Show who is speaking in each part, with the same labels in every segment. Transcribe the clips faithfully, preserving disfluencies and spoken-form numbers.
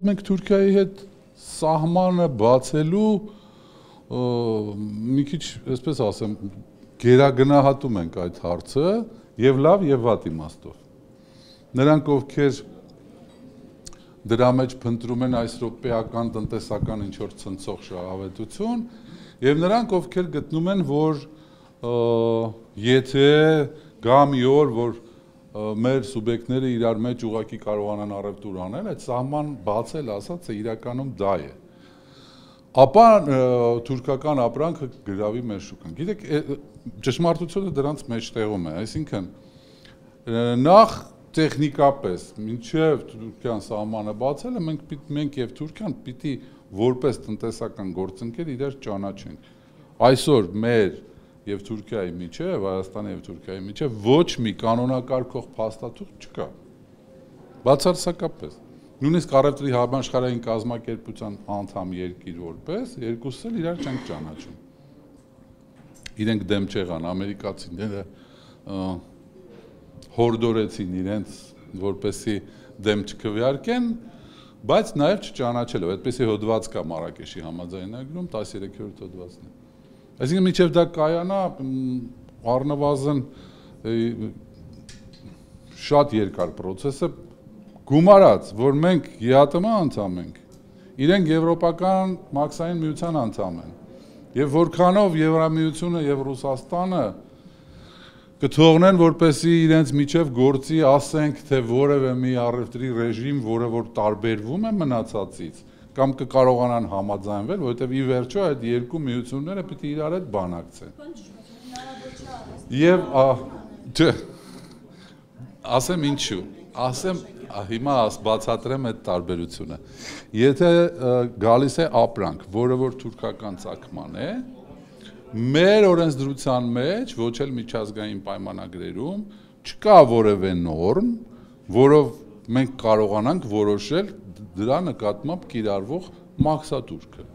Speaker 1: Մենք Թուրքիայի հետ սահմանը բացելու մի քիչ, այսպես ասեմ, գերագնահատում ենք այդ հարցը եւ լավ եւ վատ իմաստով։ Նրանք ովքեր դրա մեջ փնտրում են այս ռոպեական տնտեսական ինչ որ ցնցող շահավետություն եւ նրանք ովքեր գտնում են, որ եթե գա մի օր, որ մեր սուբյեկտները իրար մեջ ուղղակի կարողանան առևտուր անել, այդ սահման բացել ասածը իրականում դա է։ Ապա թուրքական ապրանքը գրավի մեր շուկան։ Գիտեք, ճշմարտությունը դրանց մեջտեղում է, այսինքն նախ տեխնիկապես մինչև Թուրքիան սահմանը բացելը մենք մենք եւ Թուրքիան պիտի որպես տնտեսական գործընկեր իրար ճանաչենք։ Այսօր մեր եւ Թուրքիայի միջև, Հայաստանի եւ Թուրքիայի միջև ոչ մի կանոնակարգող փաստաթուղթ չկա։ Բացարձակապես։ Նույնիսկ առևտրի համաշխարհային կազմակերպության անդամ երկիր որպես երկուսը էլ իրար չեն ճանաչում։ Իրենք դեմ չեղան, ամերիկացիները հորդորեցին իրենց, որպեսի դեմ չքվեարկեն, բայց նաեւ չճանաչելով, այդպեսի հոդված կա Մարաքեշի համաձայնագրում, տասներեքերորդ հոդվածն է։ Այսինքն միջև դա կայանա առնվազն շատ երկար process-ը գումարած, որ մենք ԵԱՏՄ անդամ ենք, իրենք եվրոպական մաքսային միության անդամ են, եւ որքանով Եվրամիությունը եւ Ռուսաստանը կթողնեն, որպեսզի իրենց միջև գործի ասենք, թե որևէ մի առևտրի ռեժիմ, որը որ տարբերվում է մնացածից, կամ կկարողանան համաձայնվել, որովհետև ի վերջո այդ երկու միությունները պիտի իրար հետ բանակցեն։ Եվ ասեմ ինչու, ասեմ հիմա բացատրեմ այդ տարբերությունը։ Եթե գալիս է ապրանք, որը որ թուրքական ծագման է, մեր օրենսդրության մեջ, ոչ էլ միջազգային պայմանագրերում, չկա որևէ նորմ, որով մենք կարողանանք որոշել դրա նկատմամբ կիրառվող մաքսատուրքը։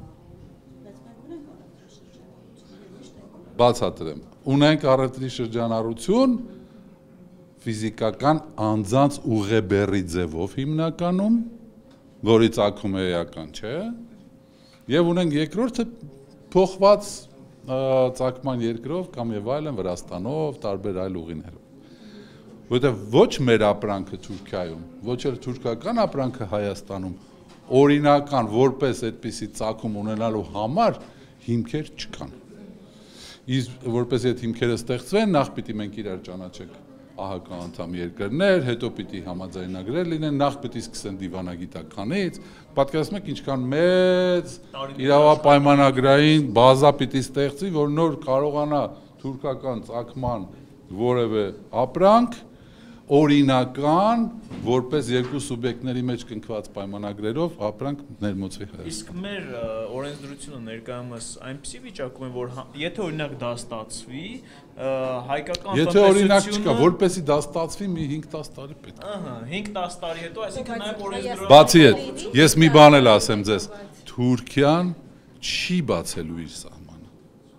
Speaker 1: Բացատրեմ, ունենք առևտրի շրջանառություն ֆիզիկական անձանց ուղեբեռի ձևով հիմնականում, որի ծագում է էական չէ, եւ ունենք երկրորդը փոխված ծագման երկրով կամ եւ այլն Վրաստանով, տարբեր այլ ուղիներով։ Որտեղ ոչ մեր ապրանքը Թուրքիայում, ոչ էլ թուրքական ապրանքը Հայաստանում օրինական որպես այդպիսի ծագում ունենալու համար հիմքեր չկան։ Իսկ որպես այդ հիմքերը ստեղծվեն, նախ պիտի մենք իրար ճանաչենք ԱՀԿ անդամ երկրներ, հետո պիտի համաձայնագրեր լինեն, նախ պիտի սկսեն դիվանագիտականից, պատկերացնում եք ինչքան մեծ իրավապայմանագրային բազա պիտի ստեղծվի, որ նոր կարողանա թուրքական ծագման որևէ ապրանք օրինական, որպես երկու սուբյեկտների մեջ կնքված պայմանագրերով ապրանք ներմուծվի Հայաստան։
Speaker 2: Իսկ մեր օրենսդրությունը ներկայումս այնպիսի վիճակում է, որ եթե օրինակ դա ստացվի, հայկական
Speaker 1: Եթե օրինակ չկա, որպեսզի դա ստացվի, մի հինգ-տասը տարի պետք է։
Speaker 2: Ահա, հինգ-տասը տարի հետո, այսինքն նաև օրենսդրությունը։
Speaker 1: Բացի այդ, ես մի բան էլ ասեմ ձեզ, Թուրքիան չի բացելու իր սահմանը։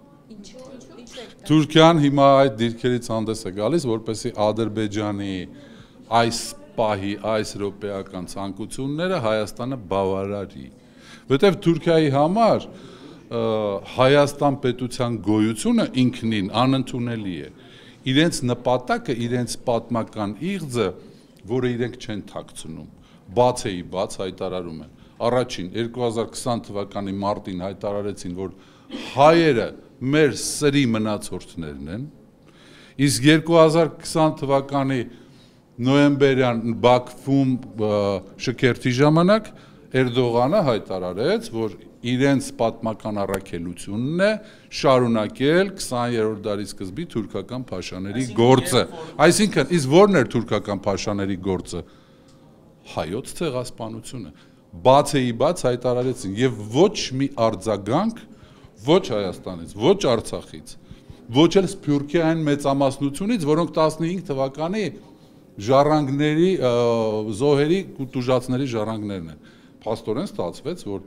Speaker 1: Թուրքիան հիմա այդ դիրքերից հանդես է գալիս, որպեսզի Ադրբեջանի այս պահի, այս ռոպեական ցանկությունները Հայաստանը բավարարի։ Որտեւ Թուրքիայի համար Հայաստան պետության գոյությունը ինքնին անընդունելի է։ Իրենց նպատակը, իրենց պատմական իղձը, որը իրենք չեն թաքցնում, բաց էի բաց հայտարարում են։ Առաջին երկու հազար քսան թվականի մարտին հայտարարեցին, որ հայերը մեր սրի մնացորդներն են, իսկ երկու հազար քսան թվականի նոյեմբերյան Բաքվում շքերթի ժամանակ Էրդողանը հայտարարեց, որ իրենց պատմական առաքելությունն է շարունակել քսաներորդ դարի սկզբի թուրքական փաշաների գործը։ Այսինքն, իսկ ո՞րն էր թուրքական փաշաների գործը։ Հայոց ցեղասպանությունը։ Բաց էի բաց հայտարարեցին եւ ոչ մի արձագանք ոչ Հայաստանից, ոչ Արցախից, ոչ էլ Սփյուռքյան մեծամասնությունից, որոնք տասնհինգ թվականի ժառանգների, զոհերի ու տուժածների ժառանգներն են։ Փաստորեն ստացվեց, որ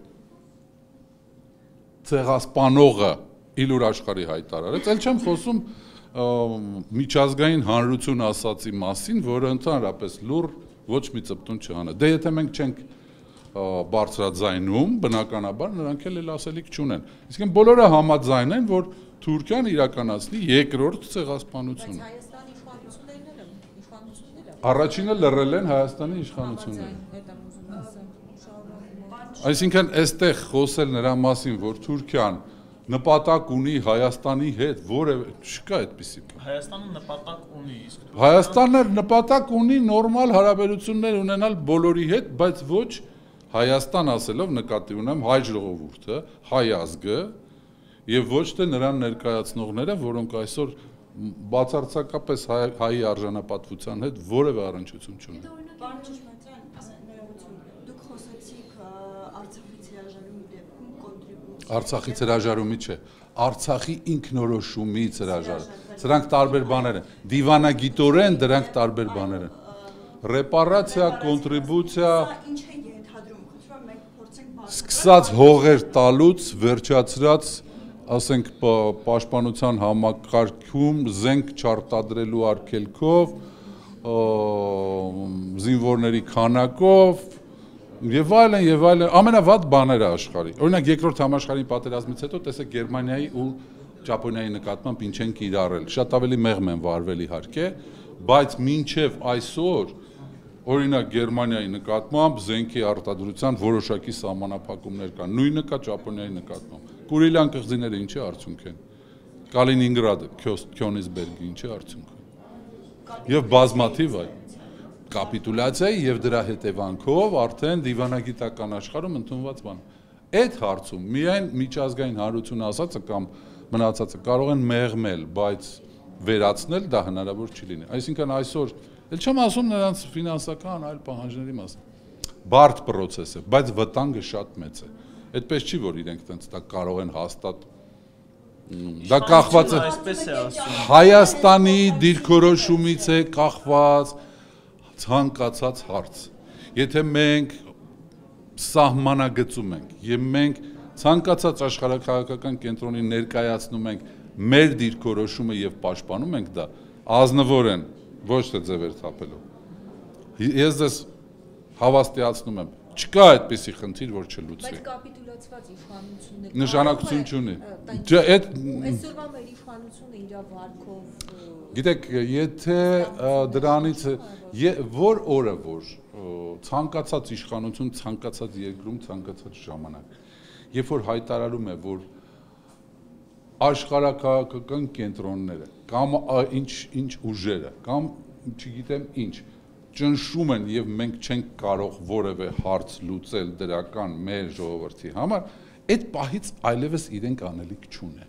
Speaker 1: ցեղասպանողը իլուր աշխարհի հայտարարեց, ել չեմ խոսում միջազգային հանրություն ասացի մասին, որը ընդհանրապես լուր ոչ մի ծպտուն չհանա։ Դե եթե մենք չենք բարձրաձայնում, բնականաբար նրանք էլ ասելիք չունեն։ Իսկ են բոլորը համաձայն են, որ Թուրքիան իրականացնի երկրորդ ցեղասպանությունը։
Speaker 3: Բայց Հայաստանի իշխանություններն են, իշխանությունները։
Speaker 1: Առաջինը լռել են Հայաստանի իշխանությունները։
Speaker 3: Այդ եմ ուզում ասել։
Speaker 1: Այսինքն այստեղ խոսել նրա մասին, որ Թուրքիան նպատակ ունի Հայաստանի հետ, որևէ չկա այդպիսի բան։
Speaker 2: Հայաստանը նպատակ ունի, իսկ
Speaker 1: Հայաստանը նպատակ ունի նորմալ հարաբերություններ ունենալ բոլորի հետ, բայց ոչ Հայաստան ասելով նկատի ունեմ հայ ժողովուրդը, հայ ազգը եւ ոչ թե նրան ներկայացնողները, որոնք այսօր բացարձակապես հայի արժանապատվության հետ որևէ առնչություն չունեն։
Speaker 4: Պարոն Ճշմարտյան, ներողություն, դուք խոսեցիք Արցախից հրաժարումի դեպքում կոնտրիբուցիա։
Speaker 1: Արցախից հրաժարումի չէ, Արցախի ինքնորոշումից հրաժարում։ Սրանք տարբեր բաներ են։ Դիվանագիտորեն դրանք տարբեր բաներ են։ Ռեպարացիա, կոնտրիբուցիա,
Speaker 4: ինչ է ենթադրում, խնդրում եմ մենք փորձենք բացատրել։
Speaker 1: սկսած հողեր տալուց վերջացրած, ասենք, պաշտպանության համակարգում զենք չարտադրելու արգելքով, զինվորների քանակով եւ այլն եւ այլն, ամենավատ բաները աշխարհի։ Օրինակ երկրորդ համաշխարհային պատերազմից հետո տեսեք Գերմանիայի ու Ճապոնիայի նկատմամբ ինչ են կիրառել։ Շատ ավելի մեղմ են վարվել իհարկե, բայց մինչև այսօր օրինակ Գերմանիայի նկատմամբ զենքի արտադրության որոշակի սահմանափակումներ կան։ Նույնը կա Ճապոնիայի նկատմամբ։ Կուրիլյան կղզիները ինչի արդյունք են։ Կալինինգրադը, Քյոնիզբերգը ինչի արդյունք են։ Եվ բազմաթիվ այլ կապիտուլյացիայի եւ դրա հետևանքով արդեն դիվանագիտական աշխարհում ընդունված բան։ Այդ հարցում միայն միջազգային հանրությունը ասածը կամ մնացածը կարող են մեղմել, բայց վերացնել դա հնարավոր չի լինի։ Այսինքն այսօր էլ չեմ ասում նրանց ֆինանսական այլ պահանջների մասին։ Բարդ process է, բայց վտանգը շատ մեծ է։ Այդպես չի, որ իրենք տենց դա կարող են հաստատ դա կախված է
Speaker 2: այսպես է ասում։
Speaker 1: Հայաստանի դիրքորոշումից է կախված ցանկացած հարց։ Եթե մենք սահմանագծում ենք եւ մենք ցանկացած աշխարհաքաղաքական կենտրոնի ներկայացնում ենք մեր դիրքորոշումը եւ պաշտպանում ենք դա, ազնվորեն ոչ թե ձևեր թափելով։ Ես դες հավաստիացնում եմ, չկա այդպիսի խնդիր, որ չլուծվի։
Speaker 3: Բայց կապիտուլացված իշխանությունները
Speaker 1: Նշանակություն չունի։ Այդ
Speaker 3: այսօրվա մեր իշխանությունը իր վարկով
Speaker 1: Գիտեք, եթե դրանից որ օրը որ ցանկացած իշխանություն, ցանկացած երկրում, ցանկացած ժամանակ, երբ որ հայտարարում է, որ աշխարհաքաղաքական կենտրոնները կամ ինչ ինչ ուժերը կամ չգիտեմ ինչ ճնշում են եւ մենք չենք կարող որևէ հարց լուծել դրական մեր ժողովրդի համար, այդ պահից այլևս իրենք անելիք չունեն։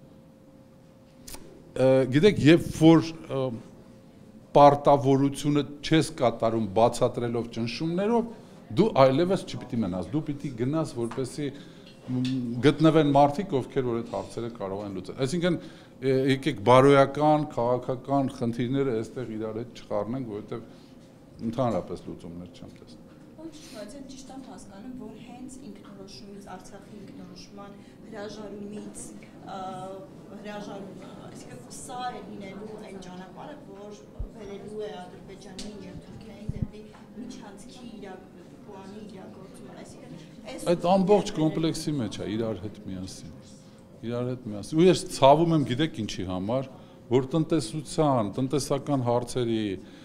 Speaker 1: Գիտեք, երբ որ պարտավորությունը չես կատարում բացատրելով ճնշումներով, դու այլևս չպիտի մնաս, դու պիտի գնաս, որպեսզի գտնվեն մարդիկ, ովքեր որ այդ հարցերը կարող են լուծել։ Այսինքն, եկեք բարոյական, քաղաքական խնդիրները այստեղ իրար հետ չխառնենք, որովհետև ընդհանրապես լուծումներ չեմ տեսնում։
Speaker 4: Բայց այն ճիշտ եմ հասկանում, որ հենց ինքնորոշումից, Արցախի ինքնորոշման հրաժարումից, հրաժարում, այսինքն սա է լինելու այն ճանապարհը, որ վերելու է Ադրբեջանին եւ Թուրքիային դեպի միջանցքի իրակապլանի իրագործումը, այսինքն
Speaker 1: այդ ամբողջ կոմպլեքսի մեջ է իրար հետ միասին։ Իրար հետ միասին։ Ու ես ցավում եմ, գիտեք ինչի համար, որ տնտեսության, տնտեսական հարցերի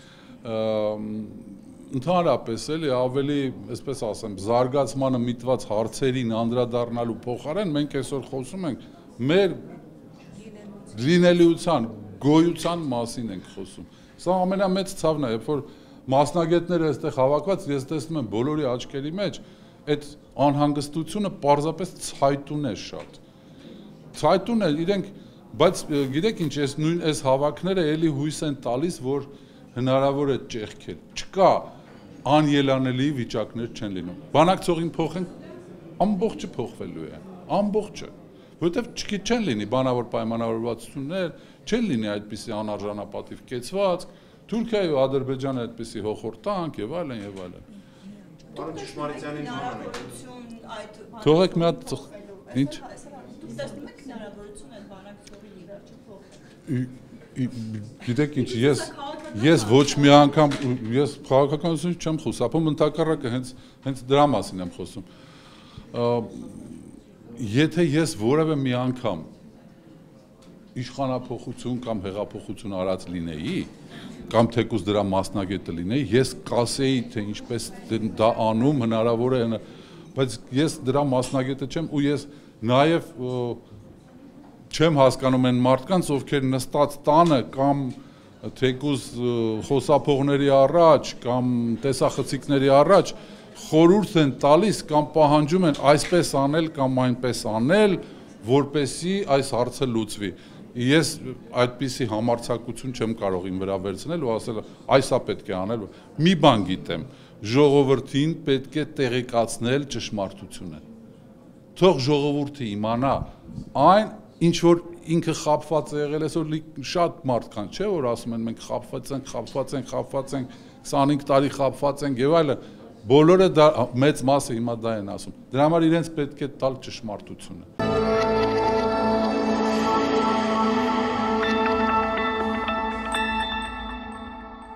Speaker 1: ընդհանրապես էլի ավելի, այսպես ասեմ, զարգացմանը միտված հարցերին անդրադառնալու փոխարեն մենք այսօր խոսում ենք մեր լինելիության, գոյության մասին ենք խոսում։ Սա ամենամեծ ցավն է, երբ որ մասնագետները այստեղ հավաքված, ես տեսնում եմ բոլորի աչքերի մեջ այդ անհանգստությունը պարզապես ցայտուն է շատ։ Ցայտուն է, իրենք, բայց գիտեք ինչ, այս նույն այս հավաքները էլի հույս են տալիս, որ հնարավոր է ճեղքել։ Չկա անելանելի վիճակներ չեն լինում։ Բանակցողին փոխենք, ամբողջը փոխվելու է, ամբողջը, որովհետև չեն լինի բանավոր պայմանավորվածություններ, չեն լինի այդպիսի անարժանապատիվ կեցվածք, Թուրքիայի ու Ադրբեջանը այդպիսի հոխորտանք եւ այլն եւ այլն։
Speaker 5: Պարոն Ճշմարտյանին
Speaker 1: Թողեք մի հատ ինչ։
Speaker 4: Դուք տեսնում եք հնարավորություն այդ բանակցողին ի վերջո փոխել։
Speaker 1: Գիտեք ինչ, ես Ես ոչ մի անգամ ես քաղաքականությունից չեմ խոսում, ընդհակառակը հենց հենց դրա մասին եմ խոսում։ Եթե ես որևէ մի անգամ իշխանափոխություն կամ հեղափոխություն արած լինեի, կամ թեկուզ դրա մասնագետը լինեի, ես կասեի, թե ինչպես դա անում հնարավոր է, բայց ես դրա մասնագետը չեմ ու ես նաև չեմ հասկանում այն մարդկանց, ովքեր նստած տանը կամ թեկուզ խոսափողների առաջ կամ տեսախցիկների առաջ խորհուրդ են տալիս կամ պահանջում են այսպես անել կամ այնպես անել, որպեսզի այս հարցը լուծվի։ Ես այդպիսի համարձակություն չեմ կարող իմ վրա վերցնել ու ասել այսա պետք է անել։ Մի բան գիտեմ, ժողովրդին պետք է տեղեկացնել ճշմարտությունը։ Թող ժողովուրդը իմանա այն, ինչ որ ինքը խաբված է եղել, այսօր շատ մարդկանց չէ, որ ասում են մենք խաբված ենք, խաբված ենք, խաբված ենք, քսանհինգ տարի խաբված ենք եւ այլն, բոլորը դա մեծ մասը հիմա դա են ասում։ Դրա համար իրենց պետք է տալ ճշմարտությունը։